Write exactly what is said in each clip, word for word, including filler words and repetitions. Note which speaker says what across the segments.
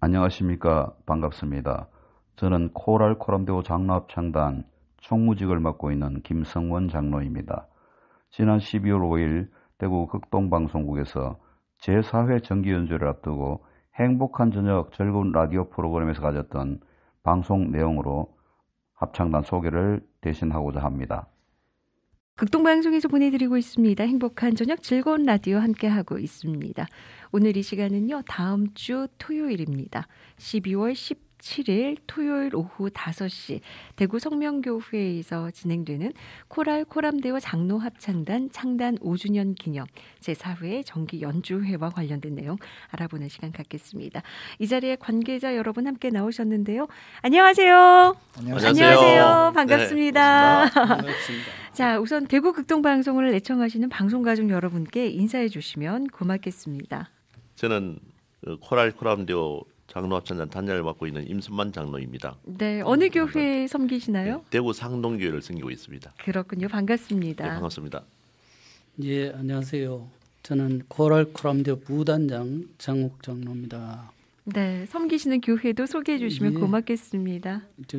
Speaker 1: 안녕하십니까. 반갑습니다. 저는 코랄 코람데오 장로합창단 총무직을 맡고 있는 김성원 장로입니다. 지난 십이월 오일 대구 극동방송국에서 제사 회 정기연주를 앞두고 행복한 저녁 즐거운 라디오 프로그램에서 가졌던 방송 내용으로 합창단 소개를 대신하고자 합니다.
Speaker 2: 극동방송에서 보내드리고 있습니다. 행복한 저녁 즐거운 라디오 함께하고 있습니다. 오늘 이 시간은요. 다음 주 토요일입니다. 십이월 십칠일 토요일 오후 다섯 시 대구 성명교회에서 진행되는 코랄 코람데오 장로합창단 창단 오 주년 기념 제사 회 정기 연주회와 관련된 내용 알아보는 시간 갖겠습니다. 이 자리에 관계자 여러분 함께 나오셨는데요. 안녕하세요.
Speaker 3: 안녕하세요.
Speaker 2: 안녕하세요. 반갑습니다.
Speaker 3: 네, 반갑습니다.
Speaker 2: 자, 우선 대구 극동방송을 애청하시는 방송가족 여러분께 인사해 주시면 고맙겠습니다.
Speaker 3: 저는 코랄 코람데오 장로합창단 단장을 맡고 있는 임순만 장로입니다.
Speaker 2: 네, 어느 교회 섬기시나요?
Speaker 3: 네, 대구 상동교회를 섬기고 있습니다.
Speaker 2: 그렇군요. 반갑습니다.
Speaker 3: 네, 반갑습니다.
Speaker 4: 예, 안녕하세요. 저는 코랄 코람데오 부단장 장욱 장로입니다.
Speaker 2: 네, 섬기시는 교회도 소개해 주시면
Speaker 4: 예,
Speaker 2: 고맙겠습니다.
Speaker 4: 저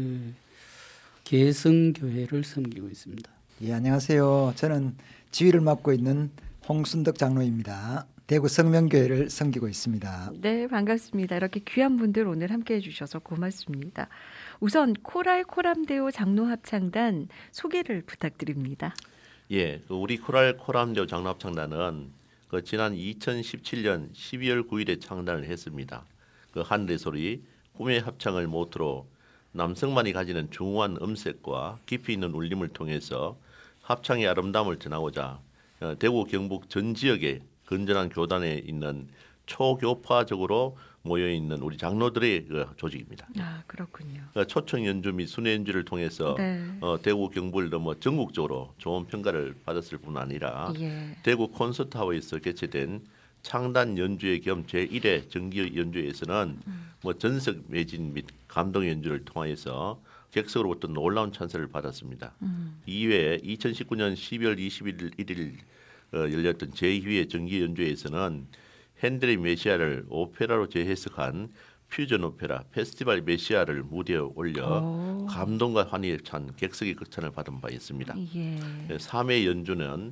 Speaker 4: 개성교회를 섬기고 있습니다.
Speaker 5: 예, 안녕하세요. 저는 지휘를 맡고 있는 홍순덕 장로입니다. 대구 성명교회를 섬기고 있습니다.
Speaker 2: 네, 반갑습니다. 이렇게 귀한 분들 오늘 함께해 주셔서 고맙습니다. 우선 코랄 코람데오 장로합창단 소개를 부탁드립니다.
Speaker 3: 예, 우리 코랄 코람데오 장로합창단은 그 지난 이천십칠년 십이월 구일에 창단을 했습니다. 그 하늘의 소리, 꿈의 합창을 모토로 남성만이 가지는 중후한 음색과 깊이 있는 울림을 통해서 합창의 아름다움을 전하고자 대구 경북 전 지역에 건전한 교단에 있는 초교파적으로 모여 있는 우리 장로들의 그 조직입니다.
Speaker 2: 아, 그렇군요.
Speaker 3: 초청 연주 및 순회 연주를 통해서
Speaker 2: 네.
Speaker 3: 어, 대구 경북을 넘어 전국적으로 좋은 평가를 받았을 뿐 아니라
Speaker 2: 예.
Speaker 3: 대구 콘서트하우스에서 개최된 창단 연주회 겸 제일회 정기 연주회에서는
Speaker 2: 음.
Speaker 3: 뭐 전석 매진 및 감동 연주를 통하여서 객석으로부터 놀라운 찬사를 받았습니다.
Speaker 2: 음.
Speaker 3: 이외에 이천십구년 십이월 이십일일 어, 열렸던 제이회 정기 연주회에서는 핸델의 메시아를 오페라로 재해석한 퓨전 오페라 페스티벌 메시아를 무대에 올려
Speaker 2: 오.
Speaker 3: 감동과 환희에 찬 객석의 극찬을 받은 바 있습니다.
Speaker 2: 예.
Speaker 3: 삼 회 연주는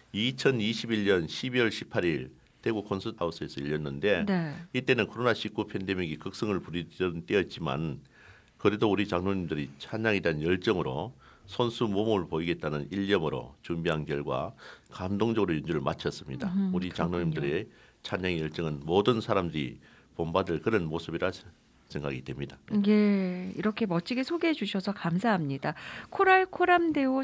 Speaker 3: 이천이십일년 십이월 십팔일 대구 콘서트하우스에서 열렸는데
Speaker 2: 네.
Speaker 3: 이때는 코로나십구 팬데믹이 극성을 부리던 때였지만 그래도 우리 장로님들이 찬양에 대한 열정으로 손수 모범을 보이겠다는 일념으로 준비한 결과 감동적으로 연주를 마쳤습니다.
Speaker 2: 음,
Speaker 3: 우리
Speaker 2: 그렇군요.
Speaker 3: 장로님들의 찬양의 열정은 모든 사람들이 본받을 그런 모습이라 생각이 됩니다.
Speaker 2: 예, 이렇게 멋지게 소개해 주셔서 감사합니다. 코랄 코람데오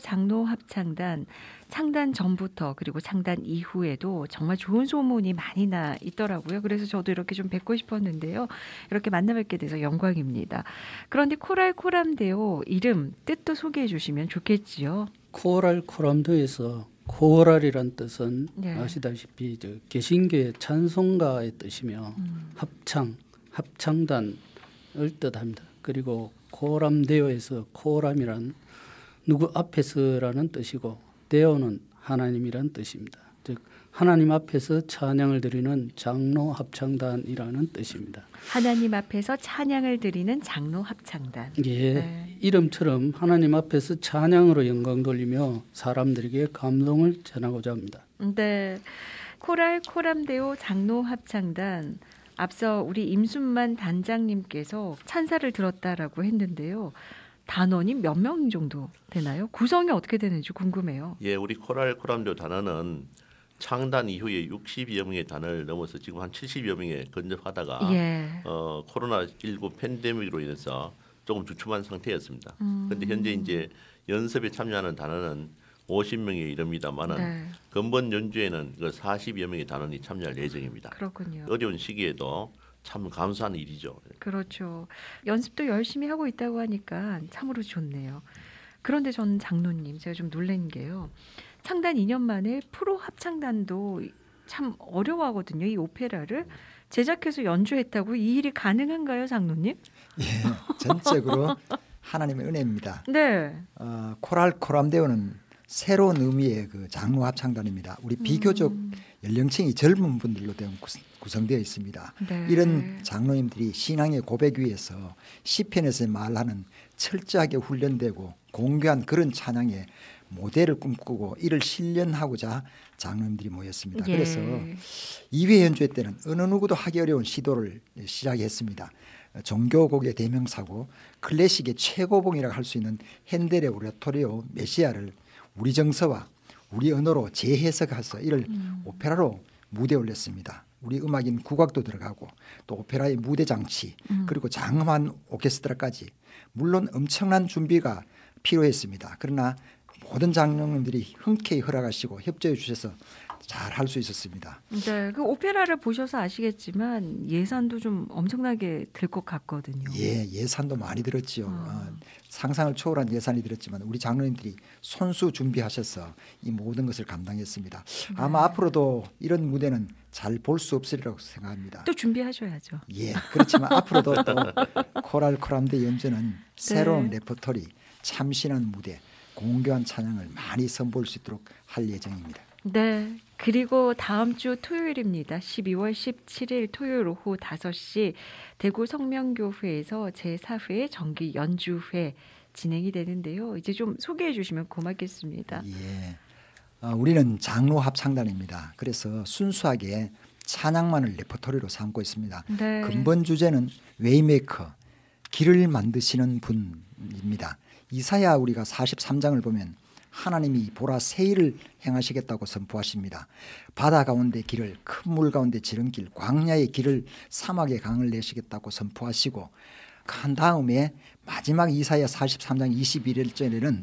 Speaker 2: 장로합창단 창단 전부터 그리고 창단 이후에도 정말 좋은 소문이 많이 나 있더라고요. 그래서 저도 이렇게 좀 뵙고 싶었는데요. 이렇게 만나뵙게 돼서 영광입니다. 그런데 코랄 코람데오 이름 뜻도 소개해 주시면 좋겠지요.
Speaker 4: 코랄 코람데오에서 코랄이란 뜻은
Speaker 2: 네.
Speaker 4: 아시다시피 저 개신교의 찬송가의 뜻이며
Speaker 2: 음.
Speaker 4: 합창, 합창단을 뜻합니다. 그리고 코람데오에서 코람이란 누구 앞에서라는 뜻이고 데오는 하나님이란 뜻입니다. 즉 하나님 앞에서 찬양을 드리는 장로 합창단이라는 뜻입니다.
Speaker 2: 하나님 앞에서 찬양을 드리는 장로 합창단.
Speaker 4: 예,
Speaker 2: 네.
Speaker 4: 이름처럼 하나님 앞에서 찬양으로 영광 돌리며 사람들에게 감동을 전하고자 합니다.
Speaker 2: 네, 코랄 코람데오 장로 합창단 앞서 우리 임순만 단장님께서 찬사를 들었다라고 했는데요. 단원이 몇 명 정도 되나요? 구성이 어떻게 되는지 궁금해요.
Speaker 3: 예, 우리 코랄 코람데오 단원은 창단 이후에 육십여 명의 단을 넘어서 지금 한 칠십여 명에 근접하다가
Speaker 2: 예.
Speaker 3: 어, 코로나십구 팬데믹으로 인해서 조금 주춤한 상태였습니다.
Speaker 2: 음.
Speaker 3: 그런데 현재 이제 연습에 참여하는 단원은 오십 명에 이릅니다만은
Speaker 2: 네.
Speaker 3: 근본 연주에는 그 사십여 명의 단원이 참여할 예정입니다.
Speaker 2: 그렇군요.
Speaker 3: 어려운 시기에도 참 감사한 일이죠.
Speaker 2: 그렇죠. 연습도 열심히 하고 있다고 하니까 참으로 좋네요. 그런데 저는 장로님 제가 좀 놀란 게요. 창단 이 년 만에 프로 합창단도 참 어려워하거든요. 이 오페라를 제작해서 연주했다고 이 일이 가능한가요, 장로님?
Speaker 5: 예, 전적으로 하나님의 은혜입니다.
Speaker 2: 네.
Speaker 5: 어, 코랄 코람데오는 새로운 의미의 그 장로 합창단입니다. 우리 비교적
Speaker 2: 음.
Speaker 5: 연령층이 젊은 분들로 구성되어 있습니다.
Speaker 2: 네.
Speaker 5: 이런 장로님들이 신앙의 고백 위에서 시편에서 말하는 철저하게 훈련되고 공교한 그런 찬양의 모델을 꿈꾸고 이를 실현하고자 장로님들이 모였습니다.
Speaker 2: 예.
Speaker 5: 그래서 이 회 연주회 때는 어느 누구도 하기 어려운 시도를 시작했습니다. 종교곡의 대명사고 클래식의 최고봉이라고 할 수 있는 핸델의 오라토리오 메시아를 우리 정서와 우리 언어로 재해석해서 이를 음. 오페라로 무대에 올렸습니다. 우리 음악인 국악도 들어가고 또 오페라의 무대 장치 음. 그리고 장엄한 오케스트라까지 물론 엄청난 준비가 필요했습니다. 그러나 모든 장로님들이 흔쾌히 허락하시고 협조해 주셔서 잘 할 수 있었습니다.
Speaker 2: 네, 그 오페라를 보셔서 아시겠지만 예산도 좀 엄청나게 들 것 같거든요.
Speaker 5: 예, 예산도 많이 들었지요. 아. 어, 상상을 초월한 예산이 들었지만 우리 장로님들이 손수 준비하셔서 이 모든 것을 감당했습니다. 네. 아마 앞으로도 이런 무대는 잘 볼 수 없으리라고 생각합니다.
Speaker 2: 또 준비하셔야죠.
Speaker 5: 예, 그렇지만 앞으로도 또 코랄 코람데 연주는 새로운
Speaker 2: 네.
Speaker 5: 레퍼토리, 참신한 무대, 공교한 찬양을 많이 선보일 수 있도록 할 예정입니다.
Speaker 2: 네. 그리고 다음 주 토요일입니다. 십이월 십칠일 토요일 오후 다섯 시 대구 성명교회에서 제사 회 정기 연주회 진행이 되는데요. 이제 좀 소개해 주시면 고맙겠습니다.
Speaker 5: 예. 어, 우리는 장로 합창단입니다. 그래서 순수하게 찬양만을 레퍼토리로 삼고 있습니다.
Speaker 2: 네.
Speaker 5: 근본 주제는 웨이메이커, 길을 만드시는 분입니다. 이사야 우리가 사십삼 장을 보면 하나님이 보라 새 일을 행하시겠다고 선포하십니다. 바다 가운데 길을, 큰 물 가운데 지름길, 광야의 길을, 사막의 강을 내시겠다고 선포하시고 한 다음에 마지막 이사야 사십삼 장 이십일 절에는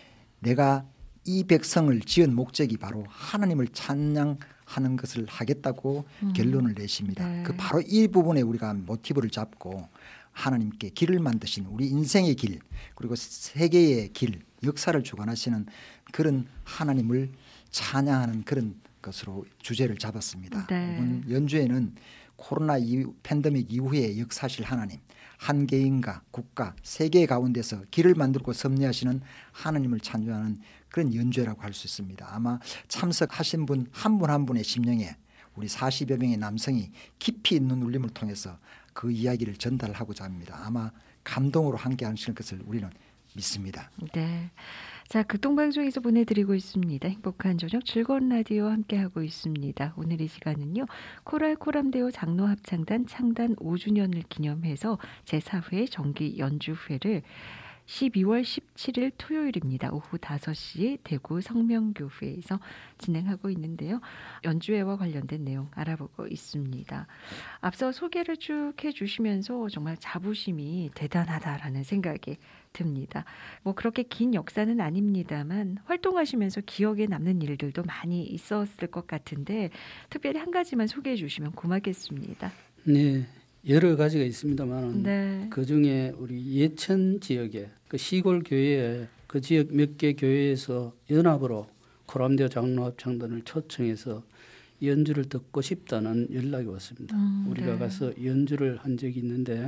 Speaker 5: 내가 이 백성을 지은 목적이 바로 하나님을 찬양하는 것을 하겠다고 음. 결론을 내십니다.
Speaker 2: 네.
Speaker 5: 그 바로 이 부분에 우리가 모티브를 잡고 하나님께 길을 만드신 우리 인생의 길 그리고 세계의 길 역사를 주관하시는 그런 하나님을 찬양하는 그런 것으로 주제를 잡았습니다.
Speaker 2: 네.
Speaker 5: 이번 연주에는 코로나 이후, 팬데믹 이후에 역사하실 하나님 한 개인과 국가 세계 가운데서 길을 만들고 섭리하시는 하나님을 찬양하는 그런 연주라고 할 수 있습니다. 아마 참석하신 분 한 분 한 분의 심령에 우리 사십여 명의 남성이 깊이 있는 울림을 통해서 그 이야기를 전달하고자 합니다. 아마 감동으로 함께 하실 것을 우리는 믿습니다.
Speaker 2: 네. 자, 극동방송에서 보내드리고 있습니다. 행복한 저녁 즐거운 라디오 함께하고 있습니다. 오늘 이 시간은요. 코랄 코람데오 장로합창단 창단 오 주년을 기념해서 제사 회 정기 연주회를 십이월 십칠일 토요일입니다. 오후 다섯 시 대구 성명교회에서 진행하고 있는데요. 연주회와 관련된 내용 알아보고 있습니다. 앞서 소개를 쭉 해주시면서 정말 자부심이 대단하다라는 생각이 듭니다. 뭐 그렇게 긴 역사는 아닙니다만 활동하시면서 기억에 남는 일들도 많이 있었을 것 같은데 특별히 한 가지만 소개해 주시면 고맙겠습니다.
Speaker 4: 네. 여러 가지가 있습니다만
Speaker 2: 네.
Speaker 4: 그중에 우리 예천 지역에 그 시골 교회에 그 지역 몇 개 교회에서 연합으로 코람데오 장로합창단을 초청해서 연주를 듣고 싶다는 연락이 왔습니다.
Speaker 2: 음,
Speaker 4: 우리가
Speaker 2: 네.
Speaker 4: 가서 연주를 한 적이 있는데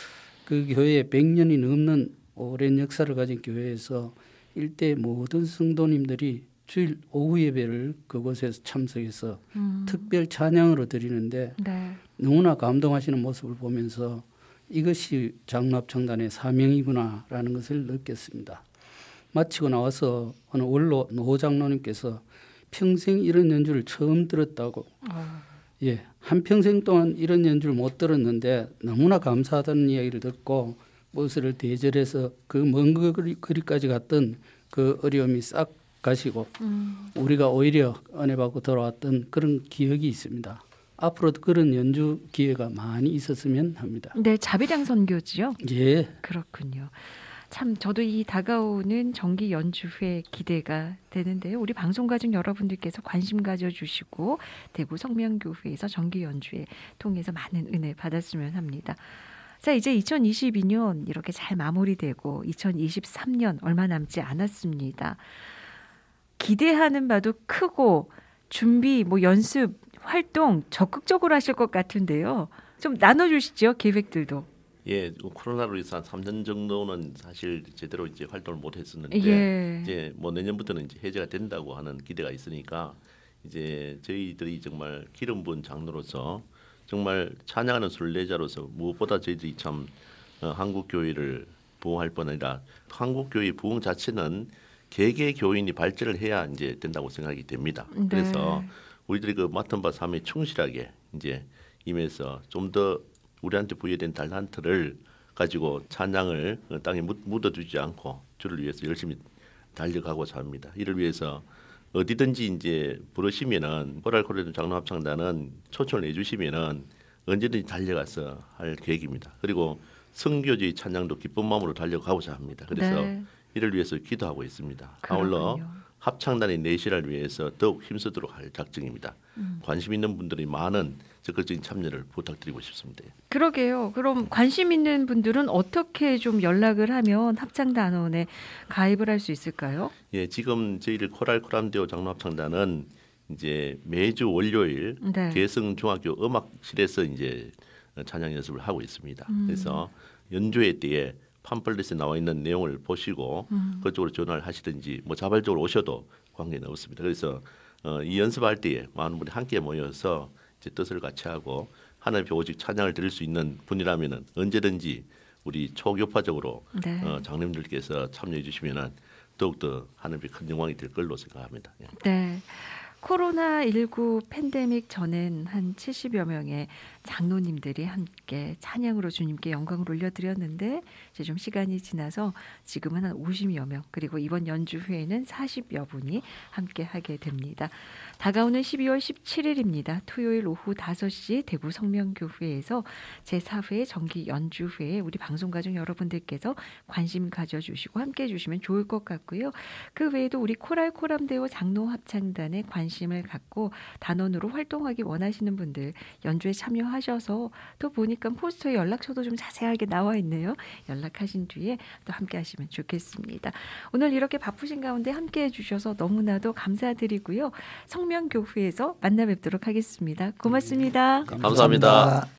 Speaker 4: 그 교회에 백 년이 넘는 오랜 역사를 가진 교회에서 일대 모든 성도님들이 주일 오후 예배를 그곳에서 참석해서
Speaker 2: 음.
Speaker 4: 특별 찬양으로 드리는데
Speaker 2: 네.
Speaker 4: 너무나 감동하시는 모습을 보면서 이것이 장로합창단의 사명이구나라는 것을 느꼈습니다. 마치고 나와서 어느 원로 노 장로님께서 평생 이런 연주를 처음 들었다고
Speaker 2: 어.
Speaker 4: 예, 한평생 동안 이런 연주를 못 들었는데 너무나 감사하다는 이야기를 듣고 버스를 대절해서 그 먼 거리까지 갔던 그 어려움이 싹 가시고
Speaker 2: 음.
Speaker 4: 우리가 오히려 은혜 받고 돌아왔던 그런 기억이 있습니다. 앞으로도 그런 연주 기회가 많이 있었으면 합니다.
Speaker 2: 네, 자비량 선교지요?
Speaker 4: 예.
Speaker 2: 그렇군요. 참 저도 이 다가오는 정기 연주회 기대가 되는데요. 우리 방송 가족 여러분들께서 관심 가져주시고 대구 성명교회에서 정기 연주회 통해서 많은 은혜 받았으면 합니다. 자, 이제 이천이십이 년 이렇게 잘 마무리되고 이천이십삼 년 얼마 남지 않았습니다. 기대하는 바도 크고 준비, 뭐 연습, 활동 적극적으로 하실 것 같은데요. 좀 나눠주시죠, 계획들도.
Speaker 3: 예, 코로나로 인해서 한 삼 년 정도는 사실 제대로 이제 활동을 못 했었는데
Speaker 2: 예.
Speaker 3: 이제 뭐 내년부터는 이제 해제가 된다고 하는 기대가 있으니까 이제 저희들이 정말 기름 부은 장로로서 정말 찬양하는 순례자로서 무엇보다 저희들이 참 어, 한국 교회를 부흥할 뿐 아니라 한국 교회 부흥 자체는 개개 교인이 발전을 해야 이제 된다고 생각이 됩니다.
Speaker 2: 네.
Speaker 3: 그래서 우리들이 그 맡은 바 삶에 충실하게 이제 임해서 좀 더 우리한테 부여된 달란트를 가지고 찬양을 땅에 묻어두지 않고 주를 위해서 열심히 달려가고자 합니다. 이를 위해서 어디든지 이제 부르시면은 코랄 코렌도 장로합창단은 초청을 해주시면은 언제든지 달려가서 할 계획입니다. 그리고 선교주의 찬양도 기쁜 마음으로 달려가고자 합니다. 그래서
Speaker 2: 네.
Speaker 3: 이를 위해서 기도하고 있습니다.
Speaker 2: 그렇군요.
Speaker 3: 아울러 합창단의 내실을 위해서 더욱 힘쓰도록 할 작정입니다.
Speaker 2: 음.
Speaker 3: 관심 있는 분들이 많은 적극적인 참여를 부탁드리고 싶습니다.
Speaker 2: 그러게요. 그럼 관심 있는 분들은 어떻게 좀 연락을 하면 합창단원에 가입을 할 수 있을까요?
Speaker 3: 예, 지금 저희들 코랄 코람데오 장로합창단은 이제 매주 월요일
Speaker 2: 네.
Speaker 3: 개성 중학교 음악실에서 이제 찬양 연습을 하고 있습니다.
Speaker 2: 음.
Speaker 3: 그래서 연주회 때에 팜플렛에 나와 있는 내용을 보시고
Speaker 2: 음.
Speaker 3: 그쪽으로 전화를 하시든지 뭐 자발적으로 오셔도 관계는 없습니다. 그래서 어, 이 연습할 때에 많은 분이 함께 모여서 이제 뜻을 같이 하고 하나님 앞에 오직 찬양을 드릴 수 있는 분이라면은 언제든지 우리 초교파적으로
Speaker 2: 네.
Speaker 3: 어, 장님들께서 참여해 주시면은 더욱더 하나님의 큰 영광이 될 걸로 생각합니다. 예.
Speaker 2: 네. 코로나십구 팬데믹 전엔 한 칠십여 명의 장로님들이 함께 찬양으로 주님께 영광을 올려드렸는데 이제 좀 시간이 지나서 지금은 한 오십여 명 그리고 이번 연주회에는 사십여 분이 함께 하게 됩니다. 다가오는 십이월 십칠일입니다. 토요일 오후 다섯 시 대구 성명교회에서 제사 회 정기 연주회에 우리 방송가족 여러분들께서 관심 가져주시고 함께해 주시면 좋을 것 같고요. 그 외에도 우리 코랄 코람데오 장로합창단에 관심을 갖고 단원으로 활동하기 원하시는 분들 연주에 참여하셔서 또 보니까 포스터에 연락처도 좀 자세하게 나와 있네요. 연락하신 뒤에 또 함께 하시면 좋겠습니다. 오늘 이렇게 바쁘신 가운데 함께해 주셔서 너무나도 감사드리고요. 성명교회에서 만나 뵙도록 하겠습니다. 고맙습니다.
Speaker 3: 감사합니다.